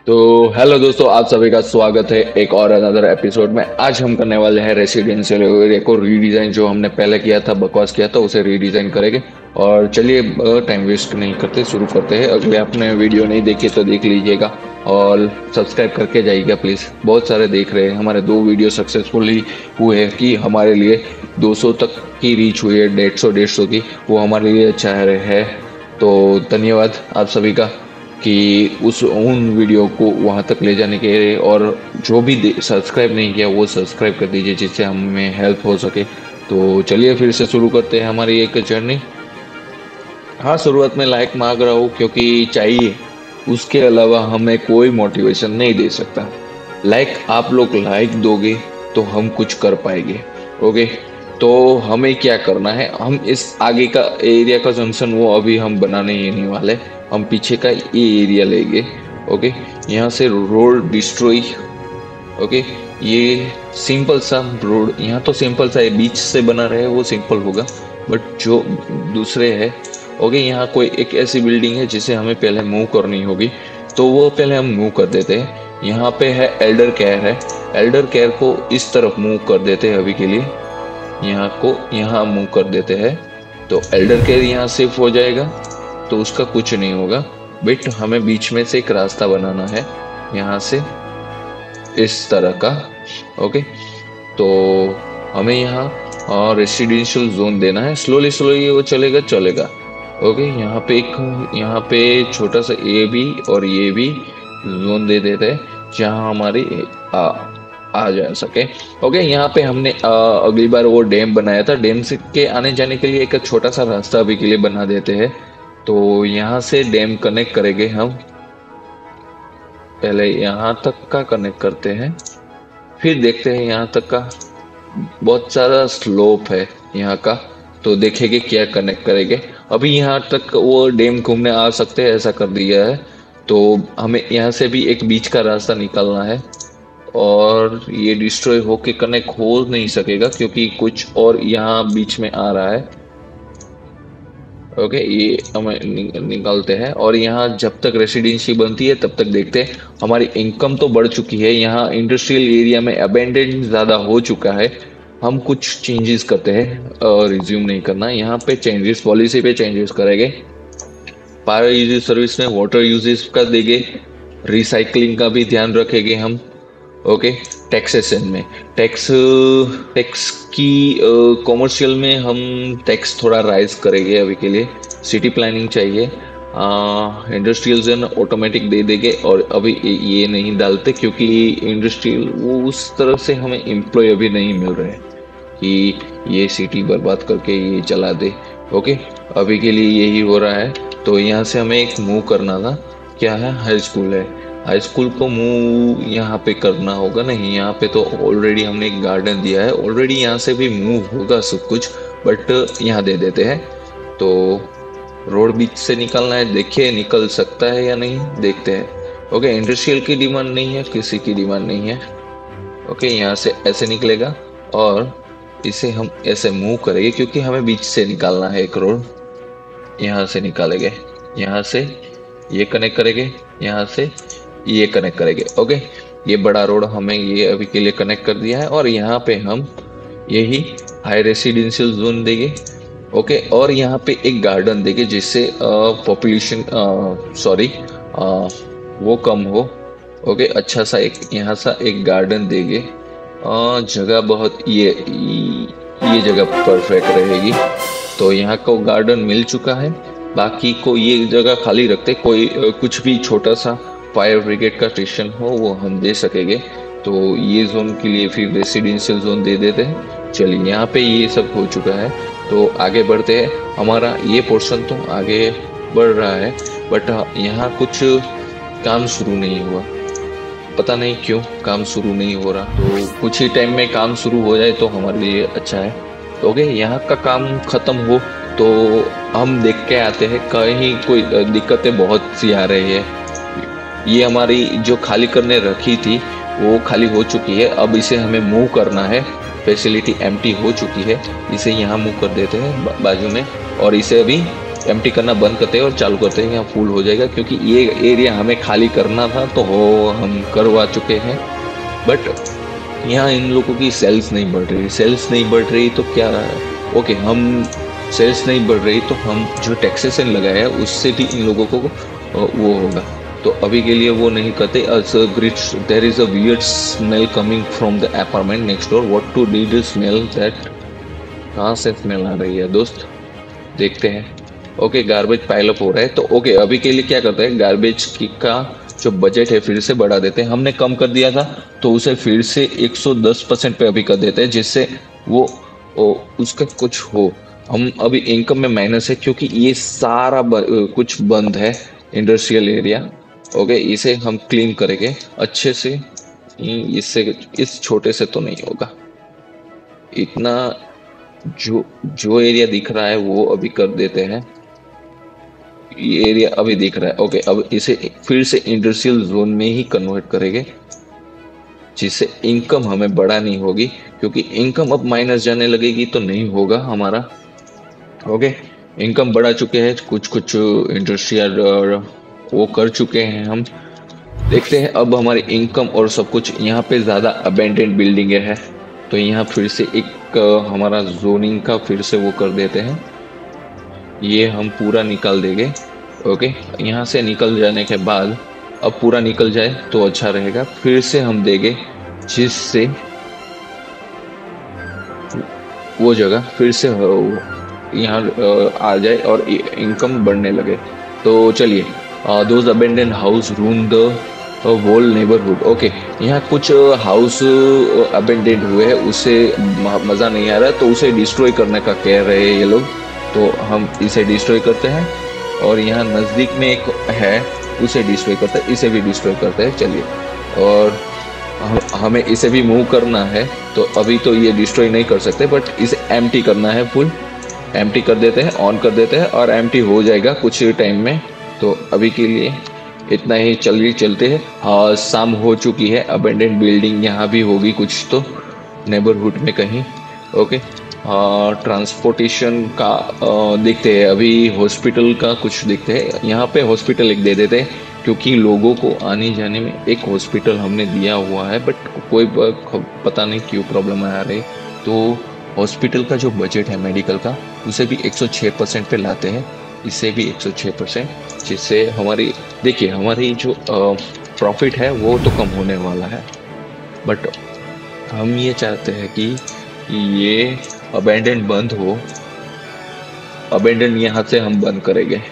तो हेलो दोस्तों, आप सभी का स्वागत है एक और अनदर एपिसोड में। आज हम करने वाले हैं रेसिडेंशियल एरिया को रीडिजाइन। जो हमने पहले किया था, बकवास किया था, उसे रीडिजाइन करेंगे। और चलिए टाइम वेस्ट नहीं करते, शुरू करते हैं। अगले आपने वीडियो नहीं देखी तो देख लीजिएगा और सब्सक्राइब करके जाइएगा प्लीज़। बहुत सारे देख रहे हैं, हमारे 2 वीडियो सक्सेसफुली हुए हैं कि हमारे लिए 200 तक की रीच हुई है, 150 की। वो हमारे लिए अच्छा है। तो धन्यवाद आप सभी का कि उन वीडियो को वहाँ तक ले जाने के लिए। और जो भी सब्सक्राइब नहीं किया वो सब्सक्राइब कर दीजिए, जिससे हमें हेल्प हो सके। तो चलिए फिर से शुरू करते हैं हमारी एक जर्नी। हाँ, शुरुआत में लाइक मांग रहा हूँ क्योंकि चाहिए, उसके अलावा हमें कोई मोटिवेशन नहीं दे सकता। लाइक आप लोग लाइक दोगे तो हम कुछ कर पाएंगे। ओके, तो हमें क्या करना है, हम इस आगे का एरिया का जंक्शन वो अभी हम बनाने ही नहीं वाले। हम पीछे का ये एरिया लेंगे। ओके, यहाँ से रोड डिस्ट्रॉय। ओके, ये सिंपल सा रोड, यहाँ तो सिंपल सा है, बीच से बना रहे वो सिंपल होगा। बट जो दूसरे है, ओके, यहाँ कोई एक ऐसी बिल्डिंग है जिसे हमें पहले मूव करनी होगी, तो वो पहले हम मूव कर देते हैं। यहाँ पे है एल्डर केयर है, एल्डर केयर को इस तरफ मूव कर देते हैं अभी के लिए। यहाँ को यहाँ मूव कर देते हैं तो एल्डर केयर यहाँ शिफ्ट हो जाएगा, तो उसका कुछ नहीं होगा। बट हमें बीच में से एक रास्ता बनाना है, यहाँ से इस तरह का। ओके, तो हमें यहाँ रेसिडेंशियल जोन देना है। स्लोली स्लोली वो चलेगा। ओके, यहाँ पे छोटा सा ए भी और ये भी जोन दे देते हैं, जहाँ हमारी आ जा सके। ओके, यहाँ पे हमने अगली बार वो डैम बनाया था, डैम से के आने जाने के लिए एक छोटा सा रास्ता अभी के लिए बना देते हैं। तो यहाँ से डैम कनेक्ट करेंगे हम। पहले यहाँ तक का कनेक्ट करते हैं, फिर देखते हैं यहाँ तक का। बहुत सारा स्लोप है यहाँ का, तो देखेंगे क्या कनेक्ट करेंगे। अभी यहाँ तक वो डैम घूमने आ सकते हैं, ऐसा कर दिया है। तो हमें यहाँ से भी एक बीच का रास्ता निकालना है, और ये डिस्ट्रॉय होके कनेक्ट हो नहीं सकेगा क्योंकि कुछ और यहाँ बीच में आ रहा है। ओके, ये हमें निकालते हैं। और यहाँ जब तक रेसिडेंसी बनती है तब तक देखते हैं। हमारी इनकम तो बढ़ चुकी है, यहाँ इंडस्ट्रियल एरिया में अबेंडेंस ज़्यादा हो चुका है। हम कुछ चेंजेस करते हैं, रिज्यूम नहीं करना यहाँ पे, चेंजेस पॉलिसी पे चेंजेस करेंगे। पावर यूजेज सर्विस में वाटर यूजेज का देंगे, रिसाइकलिंग का भी ध्यान रखेंगे हम। ओके, टैक्सेशन में टैक्स की कॉमर्शियल में हम टैक्स थोड़ा राइज करेंगे अभी के लिए। सिटी प्लानिंग चाहिए, इंडस्ट्रियल जोन ऑटोमेटिक दे देंगे। और अभी ये नहीं डालते क्योंकि इंडस्ट्रियल वो उस तरफ से हमें एम्प्लॉय अभी नहीं मिल रहे हैं कि ये सिटी बर्बाद करके ये चला दे। ओके, अभी के लिए यही हो रहा है। तो यहाँ से हमें एक मूव करना था, क्या है, हाई स्कूल है। हाई स्कूल को मूव यहाँ पे करना होगा, नहीं यहाँ पे तो ऑलरेडी हमने एक गार्डन दिया है ऑलरेडी, यहाँ से भी मूव होगा सब कुछ, बट यहाँ दे देते हैं। तो रोड बीच से निकलना है, देखिए निकल सकता है या नहीं, देखते हैं। ओके, इंडस्ट्रियल की डिमांड नहीं है, किसी की डिमांड नहीं है। ओके, यहाँ से ऐसे निकलेगा और इसे हम ऐसे मूव करेंगे क्योंकि हमें बीच से निकालना है एक रोड। यहाँ से निकालेंगे, यहाँ से ये कनेक्ट करेंगे, यहाँ से ये कनेक्ट करेंगे। ओके, ये बड़ा रोड हमें ये अभी के लिए कनेक्ट कर दिया है, और यहाँ पे हम यही हाई रेसिडेंशियल जोन देंगे। ओके, और यहाँ पे एक गार्डन देंगे जिससे पॉपुलेशन वो कम हो। ओके, अच्छा सा एक यहाँ सा एक गार्डन देंगे। जगह बहुत ये जगह परफेक्ट रहेगी। तो यहाँ को गार्डन मिल चुका है, बाकी को ये जगह खाली रखते, कोई कुछ भी छोटा सा फायर ब्रिगेड का स्टेशन हो वो हम दे सकेंगे। तो ये जोन के लिए फिर रेसिडेंशियल जोन दे देते हैं। चलिए, यहाँ पे ये सब हो चुका है, तो आगे बढ़ते हैं। हमारा ये पोर्शन तो आगे बढ़ रहा है, बट यहाँ कुछ काम शुरू नहीं हुआ, पता नहीं क्यों काम शुरू नहीं हो रहा। तो कुछ ही टाइम में काम शुरू हो जाए तो हमारे लिए अच्छा है। तो ओके, यहाँ का काम खत्म हो तो हम देख के आते हैं, कहीं कोई दिक्कतें बहुत सी आ रही है। ये हमारी जो खाली करने रखी थी वो खाली हो चुकी है, अब इसे हमें मूव करना है। फैसिलिटी एम्प्टी हो चुकी है, इसे यहाँ मूव कर देते हैं बाजू में, और इसे अभी एम्प्टी करना बंद करते हैं और चालू करते हैं, यहाँ फुल हो जाएगा। क्योंकि ये एरिया हमें खाली करना था तो हम करवा चुके हैं, बट यहाँ इन लोगों की सेल्स नहीं बढ़ रही। सेल्स नहीं बढ़ रही तो क्या, ओके, हम सेल्स नहीं बढ़ रही तो हम जो टैक्सेशन लगाया है उससे भी इन लोगों को वो होगा। तो अभी के लिए वो नहीं करते। There is a weird smell coming from the apartment next door, what to do smell that. कहाँ से स्मेल आ रही है दोस्त, देखते हैं। ओके, गार्बेज पाइल अप हो रहा है। तो ओके, अभी के लिए क्या करते हैं, गार्बेज का जो बजट है फिर से बढ़ा देते हैं। हमने कम कर दिया था तो उसे फिर से 110% पे अभी कर देते हैं, जिससे वो उसका कुछ हो। हम अभी इनकम में माइनस है क्योंकि ये सारा कुछ बंद है इंडस्ट्रियल एरिया। ओके, इसे हम क्लीन करेंगे अच्छे से। इससे इस छोटे से तो नहीं होगा इतना। जो एरिया दिख रहा है वो अभी कर देते हैं। ये एरिया अभी दिख रहा है। ओके, अब इसे फिर से इंडस्ट्रियल जोन में ही कन्वर्ट करेंगे, जिससे इनकम हमें बढ़ानी होगी। क्योंकि इनकम अब माइनस जाने लगेगी तो नहीं होगा हमारा। ओके, इनकम बढ़ा चुके हैं, कुछ इंडस्ट्रियल वो कर चुके हैं हम। देखते हैं अब हमारी इनकम और सब कुछ। यहाँ पे ज़्यादा अबेंडेंट बिल्डिंग है तो यहाँ फिर से एक हमारा जोनिंग का फिर से वो कर देते हैं। ये हम पूरा निकाल देंगे। ओके, यहाँ से निकल जाने के बाद अब पूरा निकल जाए तो अच्छा रहेगा। फिर से हम देंगे जिससे वो जगह फिर से यहाँ आ जाए और इनकम बढ़ने लगे। तो चलिए, those abandoned house room the whole neighbourhood. Okay, यहाँ कुछ हाउस अबेंडेंट हुए हैं, उससे मज़ा नहीं आ रहा तो उसे डिस्ट्रॉय करने का कह रहे हैं ये लोग। तो हम इसे डिस्ट्रॉय करते हैं और यहाँ नज़दीक में एक है उसे डिस्ट्रॉय करते हैं, इसे भी डिस्ट्रॉय करते हैं। चलिए, और हमें इसे भी मूव करना है तो अभी तो ये डिस्ट्रॉय नहीं कर सकते, बट इसे एम्प्टी करना है। फुल एम्प्टी कर देते हैं, ऑन कर देते हैं और एम्प्टी हो जाएगा कुछ टाइम में। तो अभी के लिए इतना ही चलते हैं। हाँ, शाम हो चुकी है। अबेंडेंट बिल्डिंग यहाँ भी होगी कुछ तो नेबरहुड में कहीं। ओके, ट्रांसपोर्टेशन का देखते हैं। अभी हॉस्पिटल का कुछ देखते हैं। यहाँ पे हॉस्पिटल एक दे देते हैं क्योंकि लोगों को आने जाने में एक हॉस्पिटल हमने दिया हुआ है, बट कोई पता नहीं क्यों प्रॉब्लम आ रही। तो हॉस्पिटल का जो बजट है मेडिकल का उसे भी 106% पे लाते हैं, इसे भी 106%, जिससे हमारी देखिए हमारी जो प्रॉफिट है वो तो कम होने वाला है। बट हम ये चाहते हैं कि ये अबेंडन बंद हो। अबेंडन यहाँ से हम बंद करेंगे।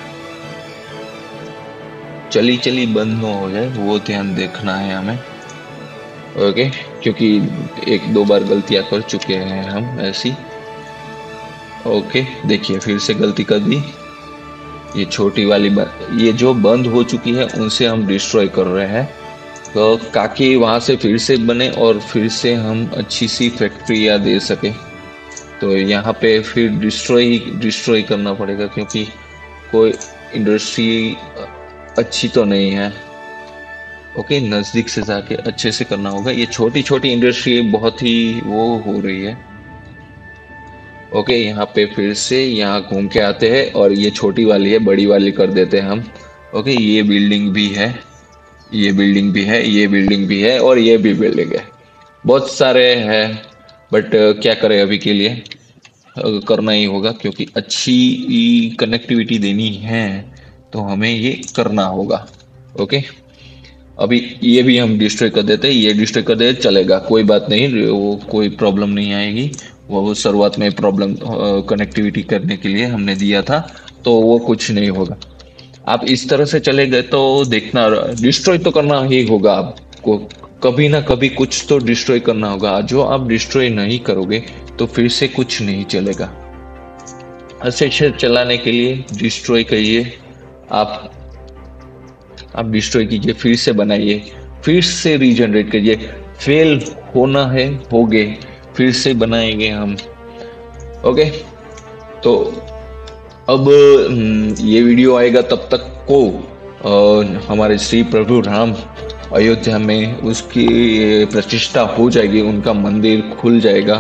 चली बंद ना हो जाए वो ध्यान देखना है हमें। ओके, क्योंकि एक दो बार गलतियां कर चुके हैं हम ऐसी। ओके, देखिए फिर से गलती कर दी। ये छोटी वाली ये जो बंद हो चुकी है उनसे हम डिस्ट्रॉय कर रहे हैं तो ताकि वहाँ से फिर से बने और फिर से हम अच्छी सी फैक्ट्रियाँ दे सके। तो यहाँ पे फिर डिस्ट्रॉय करना पड़ेगा क्योंकि कोई इंडस्ट्री अच्छी तो नहीं है। ओके, नज़दीक से जाके अच्छे से करना होगा। ये छोटी छोटी इंडस्ट्री बहुत ही वो हो रही है। ओके, यहाँ पे फिर से यहाँ घूम के आते हैं और ये छोटी वाली है, बड़ी वाली कर देते हैं हम। ओके, ये बिल्डिंग भी है, ये बिल्डिंग भी है, ये बिल्डिंग भी है और ये भी बिल्डिंग है। बहुत सारे हैं, बट क्या करें, अभी के लिए करना ही होगा क्योंकि अच्छी कनेक्टिविटी देनी है तो हमें ये करना होगा। ओके, अभी ये भी हम डिस्ट्रॉय कर देते हैं, ये डिस्ट्रॉय कर देते चलेगा, कोई बात नहीं, वो कोई प्रॉब्लम नहीं आएगी। वो शुरुआत में प्रॉब्लम कनेक्टिविटी करने के लिए हमने दिया था तो वो कुछ नहीं होगा। आप इस तरह से चले गए तो देखना, डिस्ट्रॉय तो करना ही होगा आपको, कभी ना कभी कुछ तो डिस्ट्रॉय करना होगा। जो आप डिस्ट्रॉय नहीं करोगे तो फिर से कुछ नहीं चलेगा। अच्छे चलाने के लिए डिस्ट्रॉय करिए, आप डिस्ट्रॉय कीजिए, फिर से बनाइए, फिर से रीजनरेट करिए। फेल होना है, हो गए, फिर से बनाएंगे हम। ओके, तो अब ये वीडियो आएगा तब तक को हमारे श्री प्रभु राम अयोध्या में उसकी प्रतिष्ठा हो जाएगी, उनका मंदिर खुल जाएगा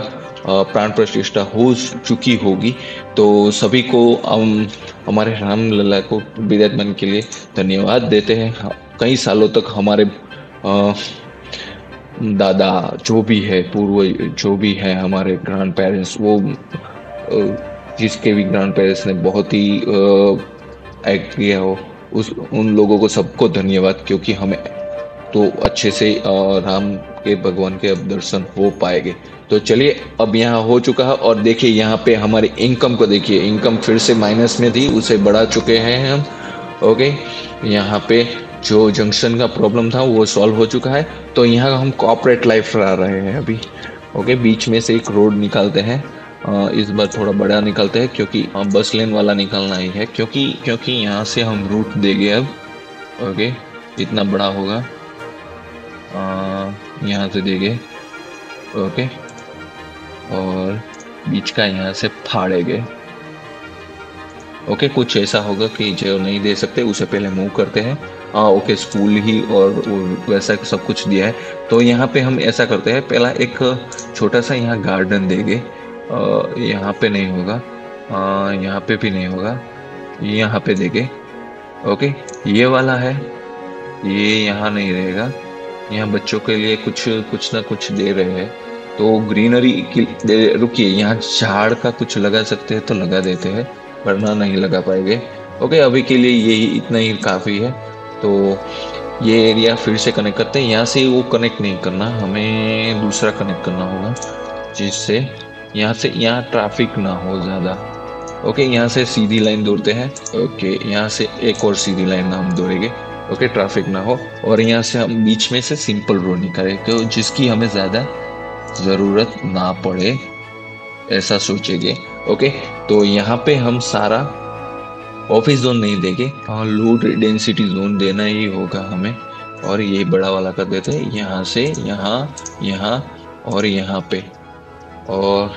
प्राण प्रतिष्ठा हो चुकी होगी। तो सभी को हम हमारे राम लला को विराजमान के लिए धन्यवाद देते हैं। कई सालों तक हमारे दादा जो भी है, पूर्व जो भी है, हमारे ग्रैंड पेरेंट्स, वो जिसके भी ग्रैंड पेरेंट्स ने बहुत ही एक्ट किया हो, उस उन लोगों को सबको धन्यवाद, क्योंकि हमें तो अच्छे से राम के भगवान के अब दर्शन हो पाएंगे। तो चलिए, अब यहाँ हो चुका है और देखिए यहाँ पे हमारे इनकम को देखिए, इनकम फिर से माइनस में थी, उसे बढ़ा चुके हैं हम। ओके, यहाँ पे जो जंक्शन का प्रॉब्लम था वो सॉल्व हो चुका है। तो यहाँ हम कॉर्पोरेट लाइफ रह रहे हैं अभी। ओके, बीच में से एक रोड निकालते हैं, इस बार थोड़ा बड़ा निकालते हैं, क्योंकि बस लेन वाला निकालना ही है, क्योंकि यहाँ से हम रूट देंगे अब। ओके, इतना बड़ा होगा, यहाँ से देंगे। ओके, और बीच का यहाँ से फाड़ेंगे। ओके, कुछ ऐसा होगा कि जो नहीं दे सकते उसे पहले मूव करते हैं। ओके, स्कूल ही और वैसा सब कुछ दिया है। तो यहाँ पे हम ऐसा करते हैं, पहला एक छोटा सा यहाँ गार्डन देंगे। यहाँ पे नहीं होगा, यहाँ पे भी नहीं होगा, यहाँ पे देंगे। ओके, ये वाला है, ये यहाँ नहीं रहेगा। यहाँ बच्चों के लिए कुछ ना कुछ दे रहे हैं। तो ग्रीनरी रुकिए, यहाँ झाड़ का कुछ लगा सकते हैं तो लगा देते हैं, वरना नहीं लगा पाएंगे। ओके, अभी के लिए यही इतना ही काफ़ी है। तो ये एरिया फिर से कनेक्ट करते हैं। यहाँ से वो कनेक्ट नहीं करना, हमें दूसरा कनेक्ट करना होगा, जिससे यहाँ ट्रैफिक ना हो ज़्यादा। ओके, यहाँ से सीधी लाइन दौड़ते हैं। ओके, यहाँ से एक और सीधी लाइन हम दौड़ेंगे। ओके, ट्रैफिक ना हो। और यहाँ से हम बीच में से सिंपल रोड निकालें, तो जिसकी हमें ज़्यादा ज़रूरत ना पड़े, ऐसा सोचेंगे। ओके, तो यहाँ पे हम सारा ऑफिस जोन नहीं देंगे, हाँ लो डेंसिटी जोन देना ही होगा हमें। और ये बड़ा वाला कर देते हैं, यहाँ से यहाँ, यहाँ और यहाँ पे, और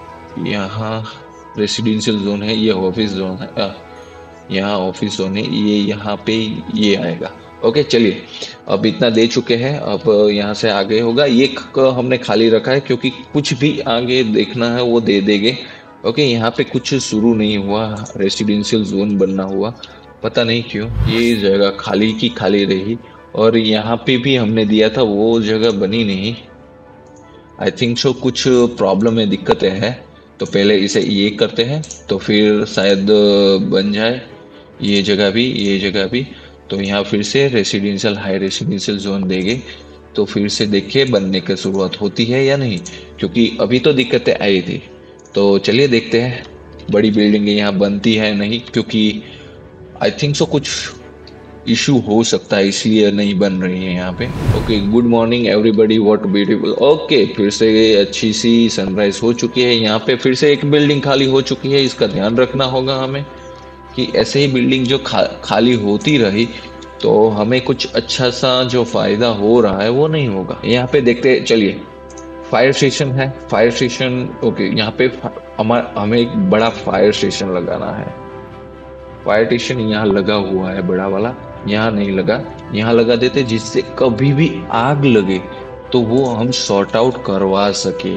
यहाँ रेसिडेंशियल जोन है, ये ऑफिस जोन है, यहाँ ऑफिस जोन है, ये यहाँ पे ये आएगा। ओके, चलिए, अब इतना दे चुके हैं। अब यहाँ से आगे होगा, ये हमने खाली रखा है क्योंकि कुछ भी आगे देखना है वो दे देंगे। ओके, यहाँ पे कुछ शुरू नहीं हुआ, रेसिडेंशियल जोन बनना हुआ, पता नहीं क्यों ये जगह खाली की खाली रही। और यहाँ पे भी हमने दिया था, वो जगह बनी नहीं। आई थिंक सो कुछ प्रॉब्लम है, दिक्कतें हैं। तो पहले इसे ये करते हैं, तो फिर शायद बन जाए ये जगह भी, ये जगह भी। तो यहाँ फिर से रेसिडेंशियल, हाई रेसिडेंशियल जोन देंगे, तो फिर से देखिए बनने की शुरुआत होती है या नहीं, क्योंकि अभी तो दिक्कतें आई थी। तो चलिए देखते हैं बड़ी बिल्डिंग यहाँ बनती है नहीं, क्योंकि आई थिंक सो कुछ इशू हो सकता है, इसलिए नहीं बन रही है यहाँ पे। Okay, good morning everybody, what beautiful. Okay, फिर से अच्छी सी सनराइज हो चुकी है। यहाँ पे फिर से एक बिल्डिंग खाली हो चुकी है, इसका ध्यान रखना होगा हमें कि ऐसे ही बिल्डिंग जो खाली होती रही तो हमें कुछ अच्छा सा जो फायदा हो रहा है वो नहीं होगा। यहाँ पे देखते, चलिए, फायर स्टेशन है, फायर स्टेशन। ओके, यहाँ पे हमें एक बड़ा फायर स्टेशन लगाना है। फायर स्टेशन यहाँ लगा हुआ है बड़ा वाला, यहाँ नहीं लगा, यहाँ लगा देते, जिससे कभी भी आग लगे तो वो हम सॉर्ट आउट करवा सके।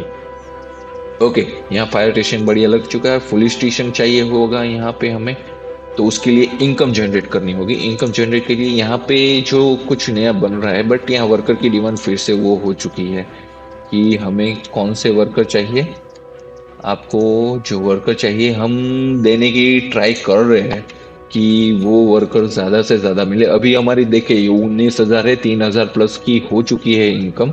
ओके, यहाँ फायर स्टेशन बढ़िया लग चुका है। पुलिस स्टेशन चाहिए होगा यहाँ पे हमें, तो उसके लिए इनकम जनरेट करनी होगी। इनकम जनरेट के लिए यहाँ पे जो कुछ नया बन रहा है, बट यहाँ वर्कर की डिमांड फिर से वो हो चुकी है कि हमें कौन से वर्कर चाहिए। आपको जो वर्कर चाहिए हम देने की ट्राई कर रहे हैं कि वो वर्कर ज़्यादा से ज़्यादा मिले। अभी हमारी देखिए 19,000 है, 3,000 प्लस की हो चुकी है इनकम।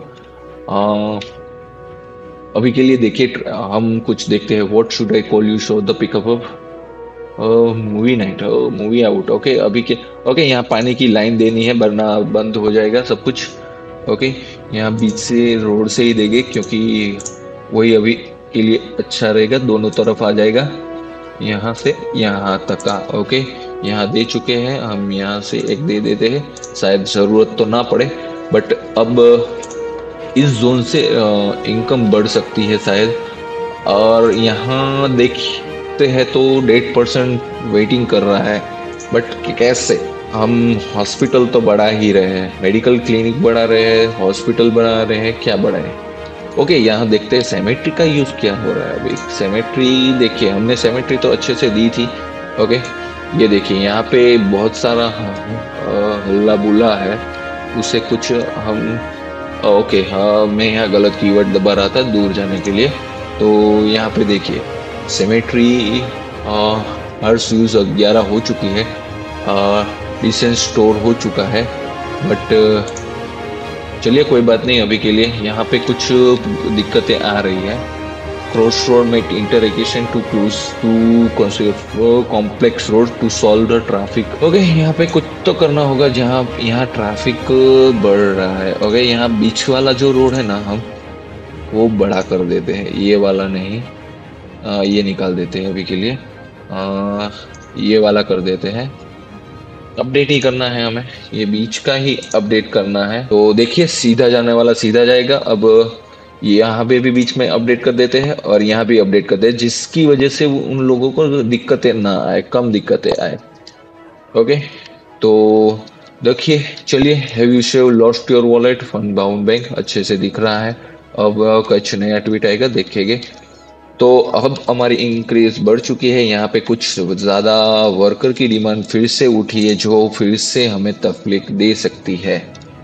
अभी के लिए देखिए हम कुछ देखते हैं। What should I call you, show the pickup of movie night, movie out. Okay, अभी के ओके, यहाँ पानी की लाइन देनी है, वरना बंद हो जाएगा सब कुछ। ओके, यहाँ बीच से रोड से ही देंगे, क्योंकि वही अभी के लिए अच्छा रहेगा, दोनों तरफ आ जाएगा, यहाँ से यहाँ तक का। ओके, यहाँ दे चुके हैं हम, यहाँ से एक दे देते हैं, शायद ज़रूरत तो ना पड़े, बट अब इस जोन से इनकम बढ़ सकती है शायद। और यहाँ देखते हैं तो 1.5% वेटिंग कर रहा है, बट कैसे हम हॉस्पिटल तो बढ़ा ही रहे हैं, मेडिकल क्लिनिक बढ़ा रहे हैं, हॉस्पिटल बढ़ा रहे हैं, क्या बढ़ाए। ओके, यहाँ देखते हैं सेमेट्री का यूज क्या हो रहा है। अभी सेमेट्री देखिए, हमने सेमेट्री तो अच्छे से दी थी। ओके, ये देखिए यहाँ पे बहुत सारा हल्ला बुला है, उसे कुछ हम ओके, हाँ मैं यहाँ गलत कीवर्ड दबा रहा था दूर जाने के लिए। तो यहाँ पे देखिए सेमेट्री हर फ्यूज 11 हो चुकी है, डिसेंट स्टोर हो चुका है, बट चलिए कोई बात नहीं अभी के लिए। यहाँ पे कुछ दिक्कतें आ रही है। Cross road make intersection to close to complex road to solve the traffic. Okay, यहाँ पे कुछ तो करना होगा जहाँ यहाँ ट्रैफिक बढ़ रहा है। ओके, यहाँ बीच वाला जो रोड है ना, हम वो बड़ा कर देते हैं, ये वाला नहीं, ये निकाल देते हैं अभी के लिए, ये वाला कर देते हैं। अपडेट ही करना है हमें, ये बीच का ही अपडेट करना है। तो देखिए सीधा जाने वाला सीधा जाएगा। अब यहाँ पे भी बीच में अपडेट कर देते हैं और यहाँ भी अपडेट करते हैं, जिसकी वजह से उन लोगों को दिक्कतें ना आए, कम दिक्कतें आए। ओके, तो देखिए चलिए, have you save lost your wallet fund bound bank, अच्छे से दिख रहा है। अब कुछ नया ट्वीट आएगा देखेंगे। तो अब हमारी इंक्रीज बढ़ चुकी है। यहाँ पे कुछ ज़्यादा वर्कर की डिमांड फिर से उठी है, जो फिर से हमें तकलीफ दे सकती है।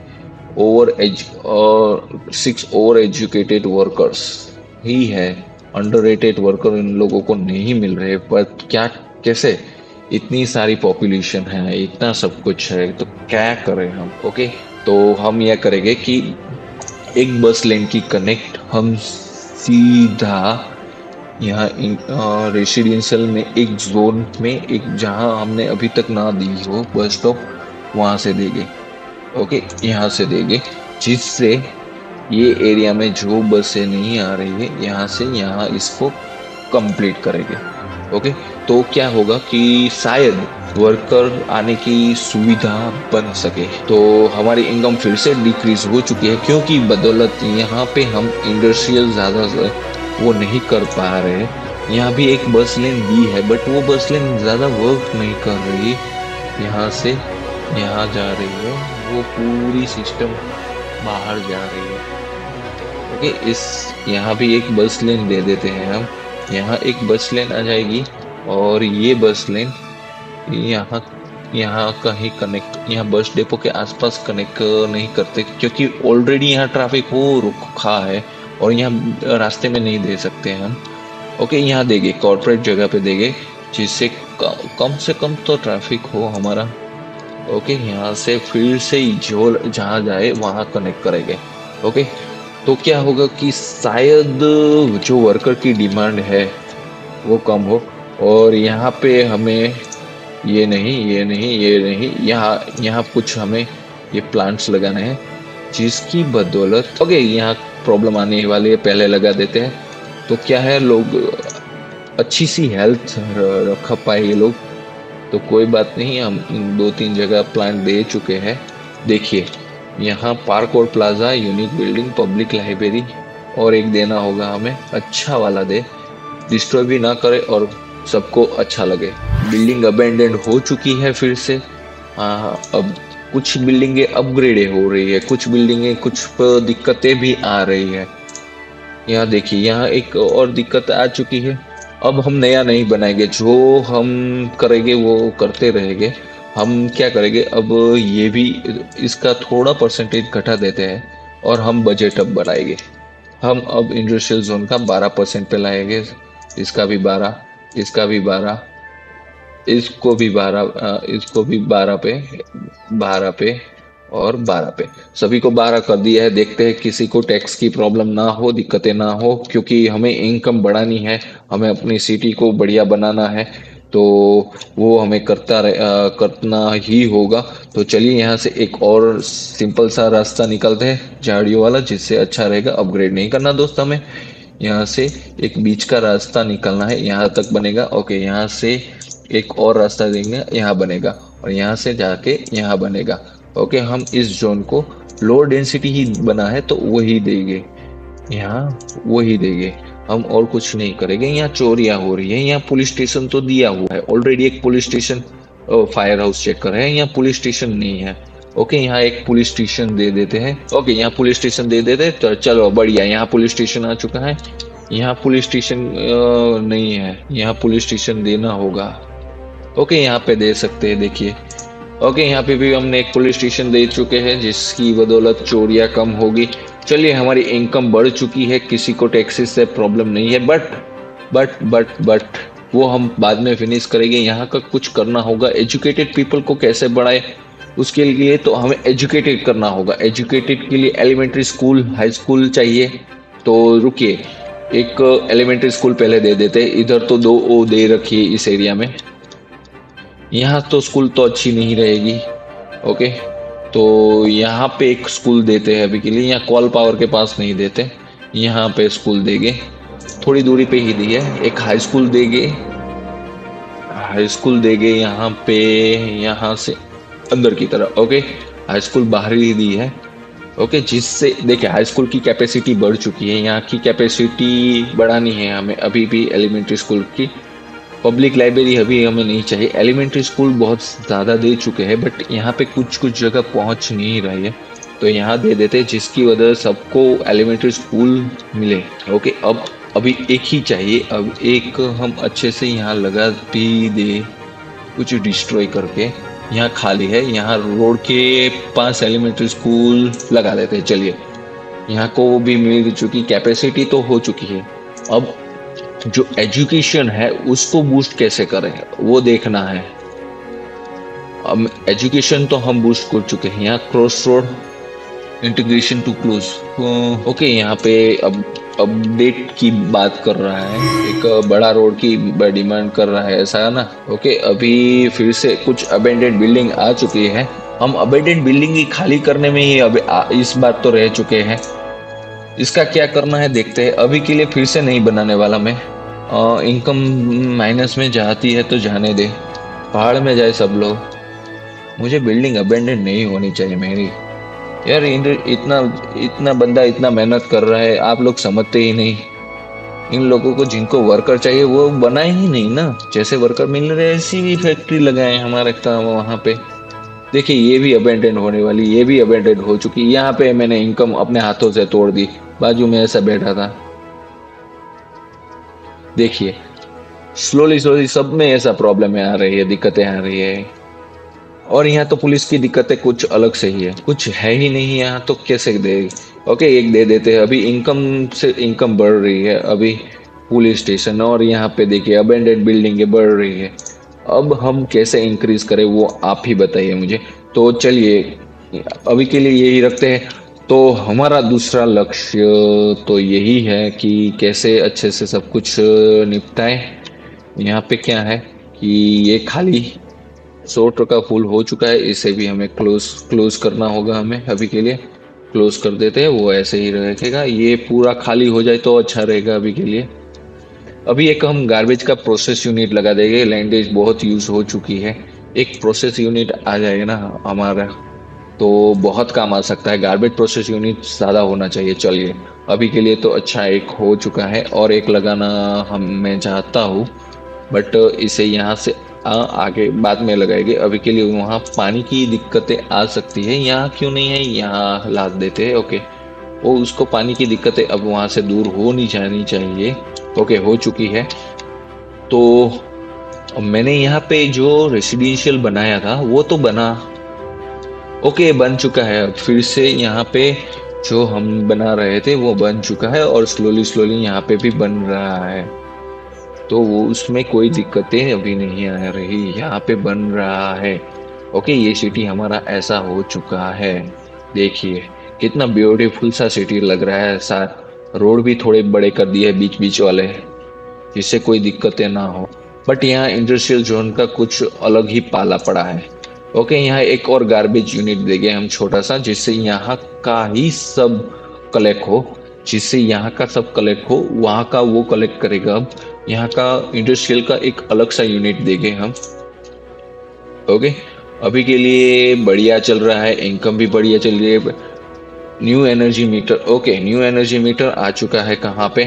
6 ओवर एजुकेटेड वर्कर्स ही है, अंडररेटेड वर्कर इन लोगों को नहीं मिल रहे। पर क्या, कैसे, इतनी सारी पॉपुलेशन है, इतना सब कुछ है, तो क्या करें हम। ओके, तो हम यह करेंगे कि एक बस लेन की कनेक्ट हम सीधा यहाँ रेसिडेंशियल में एक जोन में, एक जहाँ हमने अभी तक ना दी हो बस स्टॉप, वहाँ से देंगे। ओके, यहाँ से देंगे, जिससे ये एरिया में जो बसें नहीं आ रही है यहाँ से यहाँ इसको कंप्लीट करेंगे। ओके, तो क्या होगा कि शायद वर्कर आने की सुविधा बन सके। तो हमारी इनकम फिर से डिक्रीज हो चुकी है, क्योंकि बदौलत यहाँ पे हम इंडस्ट्रियल ज़्यादा वो नहीं कर पा रहे। यहाँ भी एक बस लेन दी है, बट वो बस लेन ज़्यादा वर्क नहीं कर रही, यहाँ से यहाँ जा रही है, वो पूरी सिस्टम बाहर जा रही है। ओके, इस यहाँ भी एक बस लेन दे देते हैं हम, यहाँ एक बस लेन आ जाएगी और ये बस लेन यहाँ कहीं कनेक्ट, यहाँ बस डिपो के आसपास कनेक्ट नहीं करते, क्योंकि ऑलरेडी यहाँ ट्रैफिक हो रुका है और यहाँ रास्ते में नहीं दे सकते हम। ओके, यहाँ देंगे कॉर्पोरेट जगह पे देंगे, जिससे कम से कम तो ट्रैफिक हो हमारा। ओके, यहाँ से फिर से जो जहाँ जाए वहाँ कनेक्ट करेंगे। ओके, तो क्या होगा कि शायद जो वर्कर की डिमांड है वो कम हो, और यहाँ पे हमें ये नहीं यहाँ कुछ हमें ये प्लांट्स लगाने हैं, जिसकी बदौलत ओके यहाँ प्रॉब्लम आने वाली है, पहले लगा देते हैं। तो क्या है, लोग अच्छी सी हेल्थ रख पाए ये लोग, तो कोई बात नहीं, हम 2-3 जगह प्लांट दे चुके हैं। देखिए यहाँ पार्क और plaza, unique building, public library, और एक देना होगा हमें, अच्छा वाला दे, डिस्ट्रॉय भी ना करे और सबको अच्छा लगे। बिल्डिंग अबेंडेंड हो चुकी है फिर से। अब कुछ बिल्डिंगें अपग्रेड हो रही है, कुछ बिल्डिंगें कुछ दिक्कतें भी आ रही है। यहाँ देखिए, यहाँ एक और दिक्कत आ चुकी है। अब हम नया नहीं बनाएंगे, जो हम करेंगे वो करते रहेंगे। हम क्या करेंगे, अब ये भी इसका थोड़ा परसेंटेज घटा देते हैं और हम बजट अब बढ़ाएंगे। हम अब इंडस्ट्रियल जोन का 12% पे लाएंगे, इसका भी 12, इसका भी 12, इसको भी 12, इसको भी 12 पे, 12 पे और 12 पे, सभी को 12 कर दिया है। देखते हैं किसी को टैक्स की प्रॉब्लम ना हो, दिक्कतें ना हो, क्योंकि हमें इनकम बढ़ानी है, हमें अपनी सिटी को बढ़िया बनाना है, तो वो हमें करना ही होगा। तो चलिए यहाँ से एक और सिंपल सा रास्ता निकलते हैं झाड़ियों वाला, जिससे अच्छा रहेगा। अपग्रेड नहीं करना दोस्त, हमें यहाँ से एक बीच का रास्ता निकलना है, यहाँ तक बनेगा। ओके, यहाँ से एक और रास्ता देंगे, यहाँ बनेगा, और यहाँ से जाके यहाँ बनेगा। ओके, हम इस जोन को लो डेंसिटी ही बना है तो वही देंगे, यहाँ वही देंगे, हम और कुछ नहीं करेंगे। यहाँ चोरियां हो रही है, यहाँ पुलिस स्टेशन तो दिया हुआ है ऑलरेडी, एक police station fire house check कर रहे हैं, यहाँ पुलिस स्टेशन नहीं है। ओके, यहाँ एक पुलिस स्टेशन दे देते हैं। ओके, यहाँ पुलिस स्टेशन दे देते हैं। तो चलो बढ़िया, यहाँ पुलिस स्टेशन आ चुका है। यहाँ पुलिस स्टेशन नहीं है, यहाँ पुलिस स्टेशन देना होगा। ओके, यहाँ पे दे सकते हैं, देखिए। ओके, यहाँ पे भी हमने एक पुलिस स्टेशन दे चुके हैं, जिसकी बदौलत चोरियाँ कम होगी। चलिए, हमारी इनकम बढ़ चुकी है, किसी को टैक्सेस से प्रॉब्लम नहीं है। बट वो हम बाद में फिनिश करेंगे। यहाँ का कुछ करना होगा। एजुकेटेड पीपल को कैसे बढ़ाए, उसके लिए तो हमें एजुकेटेड करना होगा। एजुकेटेड के लिए एलिमेंट्री स्कूल, हाई स्कूल चाहिए। तो रुकिए, एक एलिमेंट्री स्कूल पहले दे देते। इधर तो 2 ओ दे रखी है इस एरिया में। यहाँ तो स्कूल तो अच्छी नहीं रहेगी। ओके, तो यहाँ पे एक स्कूल देते हैं अभी के लिए। यहाँ कॉल पावर के पास नहीं देते, यहाँ पे स्कूल देंगे। थोड़ी दूरी पे ही दी है। एक हाई स्कूल देंगे, हाई स्कूल देंगे यहाँ पे, यहाँ से अंदर की तरफ। ओके, हाई स्कूल बाहर ही दी है। ओके, जिससे देखिए हाई स्कूल की कैपेसिटी बढ़ चुकी है। यहाँ की कैपेसिटी बढ़ानी है हमें अभी भी। एलिमेंट्री स्कूल की पब्लिक लाइब्रेरी अभी हमें नहीं चाहिए। एलिमेंट्री स्कूल बहुत ज़्यादा दे चुके हैं, बट यहाँ पे कुछ कुछ जगह पहुँच नहीं रही है, तो यहाँ दे देते, जिसकी वजह सबको एलिमेंट्री स्कूल मिले। ओके, अब अभी एक ही चाहिए। अब एक हम अच्छे से यहाँ लगा भी दे, कुछ डिस्ट्रॉय करके। यहाँ खाली है, यहाँ रोड के पास एलिमेंट्री स्कूल लगा देते हैं। चलिए, यहाँ को भी मिल चुकी, कैपेसिटी तो हो चुकी है। अब जो एजुकेशन है उसको बूस्ट कैसे करें वो देखना है। अब एजुकेशन तो हम बूस्ट कर चुके हैं। यहाँ cross road integration to close. Okay, यहाँ पे अब अपडेट की बात कर रहा है, एक बड़ा रोड की डिमांड कर रहा है, ऐसा है ना। ओके, अभी फिर से कुछ अबेंडेड बिल्डिंग आ चुकी है। हम अबेंडेड बिल्डिंग की खाली करने में ही इस बात तो रह चुके हैं। इसका क्या करना है देखते हैं। अभी के लिए फिर से नहीं बनाने वाला मैं। इनकम माइनस में जाती है तो जाने दे, पहाड़ में जाए सब लोग। मुझे बिल्डिंग अबेंडेड नहीं होनी चाहिए मेरी। यार, इतना इतना बंदा इतना मेहनत कर रहा है, आप लोग समझते ही नहीं। इन लोगों को जिनको वर्कर चाहिए वो बनाए ही नहीं ना। जैसे वर्कर मिल रहे ऐसी ही फैक्ट्री लगाए हमारे काम वहाँ पे। देखिए, ये भी अबेंडेड होने वाली, ये भी अबेंडेड हो चुकी। यहाँ पे मैंने इनकम अपने हाथों से तोड़ दी। बाजू में ऐसा बैठा था, देखिए स्लोली स्लोली सब में ऐसा प्रॉब्लम आ रही है, दिक्कतें आ रही है। और यहाँ तो पुलिस की दिक्कतें कुछ अलग से ही है, कुछ है ही नहीं यहाँ तो कैसे दे। ओके, एक दे देते हैं। अभी इनकम से इनकम बढ़ रही है अभी पुलिस स्टेशन, और यहाँ पे देखिए अबेंडेड बिल्डिंगें बढ़ रही है। अब हम कैसे इंक्रीज करें वो आप ही बताइए मुझे। तो चलिए, अभी के लिए यही रखते हैं। तो हमारा दूसरा लक्ष्य तो यही है कि कैसे अच्छे से सब कुछ निपटाएं। यहाँ पे क्या है कि ये खाली 100 का फुल हो चुका है, इसे भी हमें क्लोज करना होगा। हमें अभी के लिए क्लोज कर देते हैं, वो ऐसे ही रहेगा। ये पूरा खाली हो जाए तो अच्छा रहेगा अभी के लिए। अभी एक हम गार्बेज का प्रोसेस यूनिट लगा देंगे। लैंडवेज बहुत यूज हो चुकी है, एक प्रोसेस यूनिट आ जाएगा ना हमारा, तो बहुत काम आ सकता है। गार्बेज प्रोसेस यूनिट ज़्यादा होना चाहिए। चलिए, अभी के लिए तो अच्छा एक हो चुका है, और एक लगाना मैं चाहता हूँ, बट इसे यहाँ से आगे बाद में लगाएंगे। अभी के लिए वहाँ पानी की दिक्कतें आ सकती है, यहाँ क्यों नहीं है, यहाँ लाद देते हैं। ओके, वो उसको पानी की दिक्कतें अब वहाँ से दूर हो नहीं जानी चाहिए। ओके, हो चुकी है। तो मैंने यहाँ पे जो रेसिडेंशियल बनाया था वो तो बना, ओके बन चुका है। अब फिर से यहाँ पे जो हम बना रहे थे वो बन चुका है, और स्लोली स्लोली यहाँ पे भी बन रहा है। तो वो उसमें कोई दिक्कतें अभी नहीं आ रही, यहाँ पे बन रहा है। ओके, ये सिटी हमारा ऐसा हो चुका है। देखिए कितना ब्यूटीफुल सा सिटी लग रहा है। साथ रोड भी थोड़े बड़े कर दिए बीच बीच वाले, जिससे कोई दिक्कतें ना हो। बट यहाँ इंडस्ट्रियल जोन का कुछ अलग ही पाला पड़ा है। ओके, यहाँ एक और गार्बेज यूनिट देंगे हम छोटा सा, जिससे यहाँ का ही सब कलेक्ट हो, जिससे यहाँ का सब कलेक्ट हो, वहाँ का वो कलेक्ट करेगा। अब यहाँ का इंडस्ट्रियल का एक अलग सा यूनिट देंगे हम। ओके, अभी के लिए बढ़िया चल रहा है, इनकम भी बढ़िया चल रही है। New energy meter, okay new energy meter आ चुका है कहाँ पे।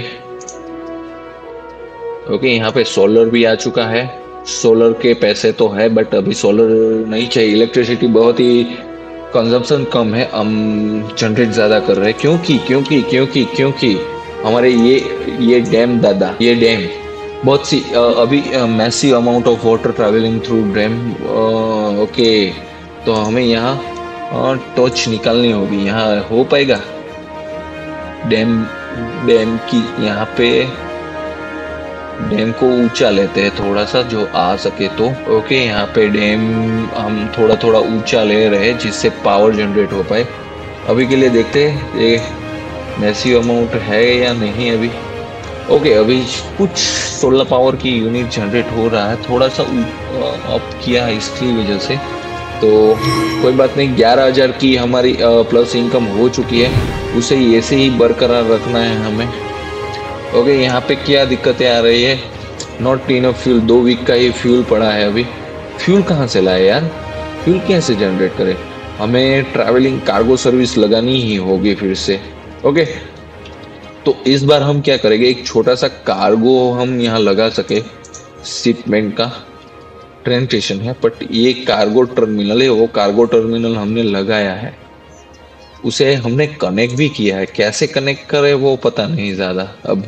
ओके, यहाँ पे सोलर भी आ चुका है। सोलर के पैसे तो है, बट अभी सोलर नहीं चाहिए। इलेक्ट्रिसिटी बहुत ही कंजम्पशन कम है, हम जनरेट ज्यादा कर रहे हैं, क्योंकि क्योंकि क्योंकि क्योंकि हमारे ये डैम दादा, ये डैम बहुत सी अभी massive amount of water travelling through dam. Okay, तो हमें यहाँ टॉर्च निकालनी होगी। यहाँ हो पाएगा? डैम डैम की यहाँ पे डैम को ऊंचा लेते हैं थोड़ा सा, जो आ सके तो। ओके, यहाँ पे डैम हम थोड़ा थोड़ा ऊंचा ले रहे हैं जिससे पावर जनरेट हो पाए। अभी के लिए देखते हैं ये मैसिव अमाउंट है या नहीं अभी। ओके, अभी कुछ सोलर पावर की यूनिट जनरेट हो रहा है, थोड़ा सा अप किया है इसकी वजह से, तो कोई बात नहीं। 11,000 की हमारी प्लस इनकम हो चुकी है, उसे ऐसे ही बरकरार रखना है हमें। ओके, यहाँ पे क्या दिक्कतें आ रही है? नॉट इनफ फ्यूल, 2 वीक का ही फ्यूल पड़ा है अभी। फ्यूल कहाँ से लाए यार? फ्यूल कैसे जनरेट करें? हमें ट्रैवलिंग कार्गो सर्विस लगानी ही होगी फिर से। ओके, तो इस बार हम क्या करेंगे, एक छोटा सा कार्गो हम यहाँ लगा सके। शिपमेंट का ट्रेन स्टेशन है, बट ये कार्गो टर्मिनल है, वो कार्गो टर्मिनल हमने लगाया है, उसे हमने कनेक्ट भी किया है। कैसे कनेक्ट करे वो पता नहीं ज्यादा। अब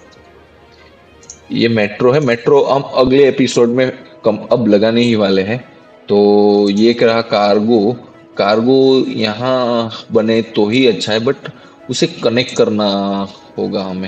ये मेट्रो है, मेट्रो हम अगले एपिसोड में कम अब लगाने ही वाले हैं। तो ये रहा कार्गो। कार्गो यहाँ बने तो ही अच्छा है, बट उसे कनेक्ट करना होगा हमें।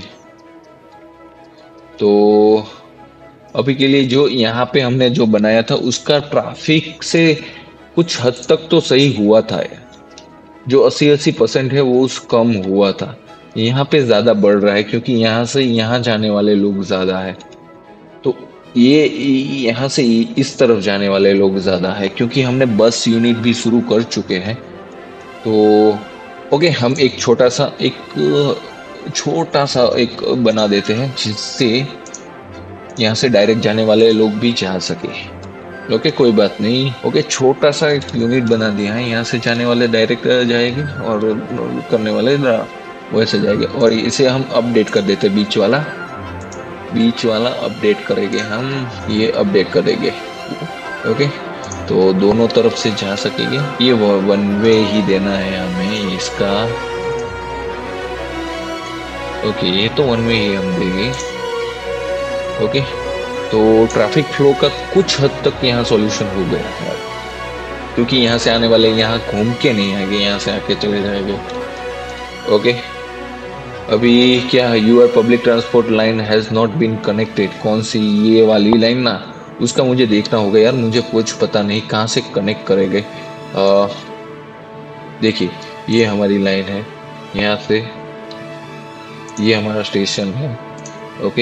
तो अभी के लिए जो यहाँ पे हमने जो बनाया था उसका ट्रैफिक से कुछ हद तक तो सही हुआ था। जो 80% है वो उस कम हुआ था। यहाँ पे ज्यादा बढ़ रहा है क्योंकि यहाँ से यहाँ जाने वाले लोग ज्यादा है। तो ये यहाँ से इस तरफ जाने वाले लोग ज्यादा है क्योंकि हमने बस यूनिट भी शुरू कर चुके हैं। तो ओके, हम एक छोटा सा एक बना देते हैं जिससे यहाँ से डायरेक्ट जाने वाले लोग भी जा सके। ओके, कोई बात नहीं। ओके, छोटा सा एक यूनिट बना दिया है, यहाँ से जाने वाले डायरेक्ट जाएंगे और करने वाले वैसे जाएंगे। और इसे हम अपडेट कर देते, बीच वाला अपडेट करेंगे हम, ये अपडेट करेंगे। ओके, तो दोनों तरफ से जा सकेंगे। ये वन वे ही देना है हमें इसका। ओके, ये तो वन वे ही हम देंगे। ओके, तो ट्रैफिक फ्लो का कुछ हद तक यहाँ सॉल्यूशन हो गया है, क्योंकि यहाँ से आने वाले यहाँ घूम के नहीं आएंगे, यहाँ से आके चले जाएंगे। ओके, अभी क्या है, your public transport line has not been connected. कौन सी? ये वाली लाइन ना, उसका मुझे देखना होगा यार, मुझे कुछ पता नहीं कहाँ से कनेक्ट करेंगे। देखिए, ये हमारी लाइन है, यहाँ से ये हमारा स्टेशन है। ओके,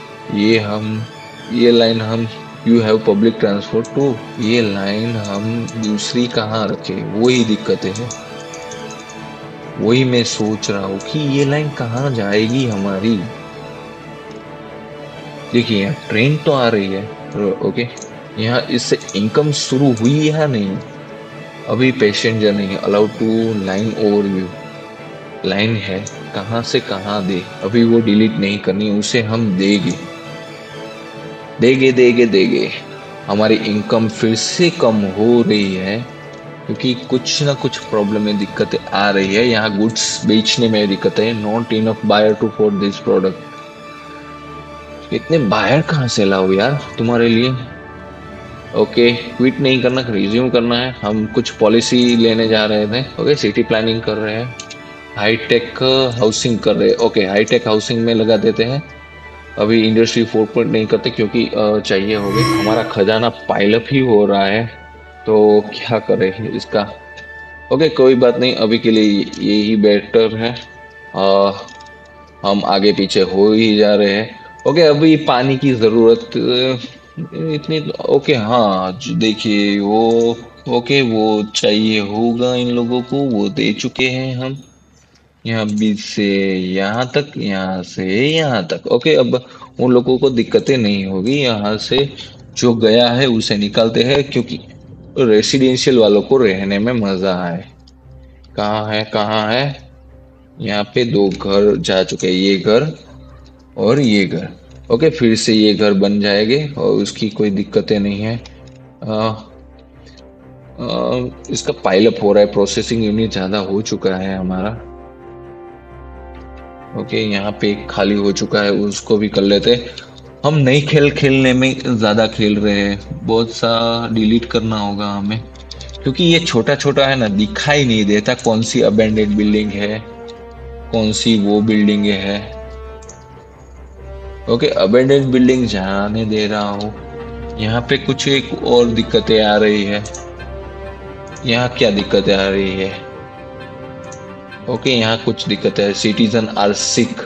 ये लाइन हम you have public transport to, ये लाइन हम दूसरी कहाँ रखे, वही दिक्कत है। वही मैं सोच रहा हूँ कि ये लाइन कहाँ जाएगी हमारी। देखिए, यहाँ ट्रेन तो आ रही है। ओके, यहाँ इससे इनकम शुरू हुई या नहीं? अभी पैसेंजर नहीं allowed to line overview. Line है, कहाँ से कहाँ दे, अभी वो डिलीट नहीं करनी, उसे हम देगे। हमारी इनकम फिर से कम हो रही है क्योंकि कुछ ना कुछ प्रॉब्लम में दिक्कतें आ रही है। यहाँ गुड्स बेचने में दिक्कत है। Not enough buyer to for this product. इतने बायर कहाँ से लाओ यार तुम्हारे लिए? ओके, क्विट नहीं करना, रिज्यूम करना है। हम कुछ पॉलिसी लेने जा रहे थे। ओके, सिटी प्लानिंग कर रहे हैं, हाईटेक हाउसिंग कर रहे हैं। ओके, हाईटेक हाउसिंग में लगा देते हैं। अभी इंडस्ट्री 4 नहीं करते क्योंकि चाहिए हो गए। हमारा खजाना पाइलअप ही हो रहा है, तो क्या करें इसका। ओके, कोई बात नहीं, अभी के लिए यही बेटर है। हम आगे पीछे हो ही जा रहे हैं। ओके, अभी पानी की जरूरत इतनी। ओके, हाँ देखिए वो, ओके वो चाहिए होगा इन लोगों को, वो दे चुके हैं हम। यहाँ बीच से यहाँ तक, यहाँ से यहाँ तक। ओके, अब उन लोगों को दिक्कतें नहीं होगी। यहाँ से जो गया है उसे निकालते हैं क्योंकि रेसिडेंशियल वालों को रहने में मजा आए। कहाँ है? यहाँ पे 2 घर जा चुके हैं, ये घर और ये घर। ओके, फिर से ये घर बन जाएंगे और उसकी कोई दिक्कतें नहीं है। इसका पाइलअप हो रहा है, प्रोसेसिंग यूनिट ज़्यादा हो चुका है हमारा। ओके, यहाँ पे एक खाली हो चुका है, उसको भी कर लेते हैं। हम नई खेल खेलने में ज़्यादा खेल रहे हैं, बहुत सा डिलीट करना होगा हमें, क्योंकि ये छोटा छोटा है ना, दिखाई नहीं देता कौन सी अबेंडेड बिल्डिंग है, कौन सी वो बिल्डिंग है। ओके, अबेंडेड बिल्डिंग जाने दे रहा हूँ। यहाँ पे कुछ एक और दिक्कतें आ रही है। यहाँ क्या दिक्कतें आ रही है? ओके, यहाँ कुछ दिक्कत है। Citizen are sick.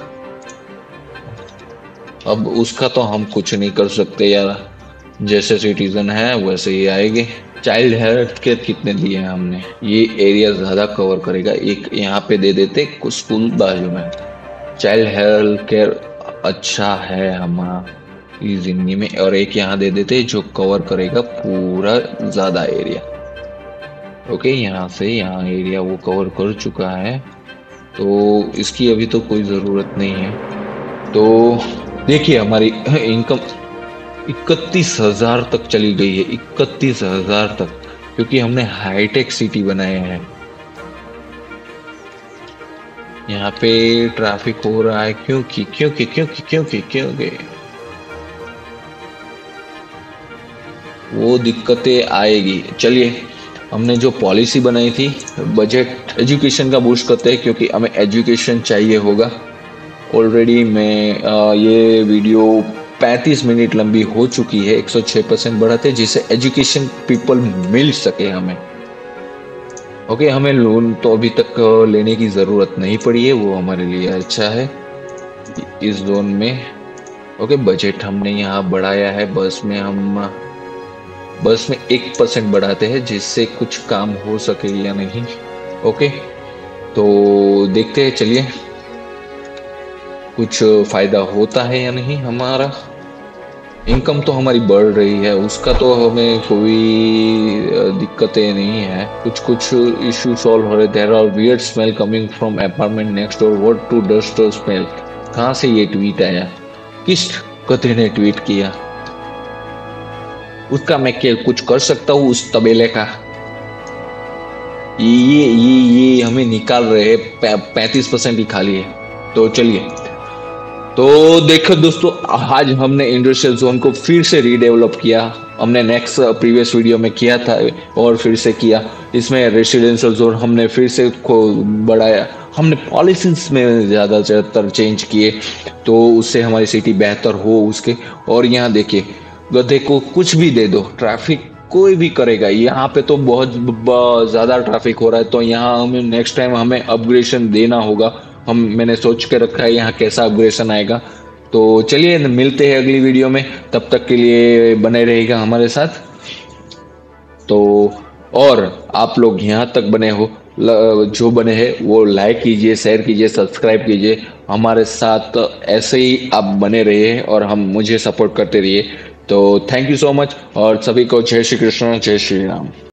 अब उसका तो हम कुछ नहीं कर सकते यार, जैसे सिटीजन है वैसे ही आएंगे। चाइल्ड हेल्थ केयर कितने दिए हैं हमने? ये एरिया ज्यादा कवर करेगा, एक यहाँ पे दे देते कुछ स्कूल बाजू में। चाइल्ड हेल्थ केयर अच्छा है हमारी जिंदगी में, और एक यहाँ दे देते जो कवर करेगा पूरा ज्यादा एरिया। ओके, यहाँ से यहाँ एरिया वो कवर कर चुका है, तो इसकी अभी तो कोई ज़रूरत नहीं है। तो देखिए हमारी इनकम 31,000 तक चली गई है, 31,000 तक, क्योंकि हमने हाईटेक सिटी बनाया है। यहाँ पे ट्रैफिक हो रहा है, क्योंकि क्योंकि क्योंकि क्योंकि क्योंकि वो दिक्कतें आएगी। चलिए, हमने जो पॉलिसी बनाई थी, बजट एजुकेशन का बूस्ट करते हैं, क्योंकि हमें एजुकेशन चाहिए होगा। ऑलरेडी मैं ये वीडियो 35 मिनट लंबी हो चुकी है, 106% बढ़ाते, जिससे एजुकेशन पीपल मिल सके हमें। ओके, हमें लोन तो अभी तक लेने की ज़रूरत नहीं पड़ी है, वो हमारे लिए अच्छा है इस जोन में। ओके, बजट हमने यहाँ बढ़ाया है। बस में 1% बढ़ाते हैं, जिससे कुछ काम हो सके या नहीं। ओके, तो देखते हैं, चलिए कुछ फायदा होता है या नहीं। हमारा इनकम तो हमारी बढ़ रही है, उसका तो हमें कोई दिक्कतें नहीं है। कुछ कुछ इश्यू सॉल्व हो रहे। There are weird smell coming from apartment next door, what to dust smell. कहाँ से ये ट्वीट आया? किस कतरे ने ट्वीट किया? उसका मैं क्या कुछ कर सकता हूँ उस तबेले का? ये हमें निकाल रहे हैं, 35% ही खाली है। तो चलिए, तो देखो दोस्तों, आज हमने इंडस्ट्रियल जोन को फिर से रीडेवलप किया। हमने नेक्स्ट प्रीवियस वीडियो में किया था और फिर से किया। इसमें रेसिडेंशियल जोन हमने फिर से को बढ़ाया। हमने पॉलिसीज में ज़्यादातर चेंज किए, तो उससे हमारी सिटी बेहतर हो उसके। और यहाँ देखिए, गधे को कुछ भी दे दो, ट्रैफिक कोई भी करेगा। यहाँ पे तो बहुत ज़्यादा ट्रैफिक हो रहा है, तो यहाँ हमें नेक्स्ट टाइम हमें अपग्रेडेशन देना होगा। मैंने सोच के रखा है यहाँ कैसा अपग्रेडेशन आएगा। तो चलिए मिलते हैं अगली वीडियो में, तब तक के लिए बने रहेगा हमारे साथ। तो और आप लोग यहाँ तक बने हो, जो बने हैं वो लाइक कीजिए, शेयर कीजिए, सब्सक्राइब कीजिए। हमारे साथ ऐसे ही आप बने रहिए और हम मुझे सपोर्ट करते रहिए। तो थैंक यू सो मच, और सभी को जय श्री कृष्ण, जय श्री राम।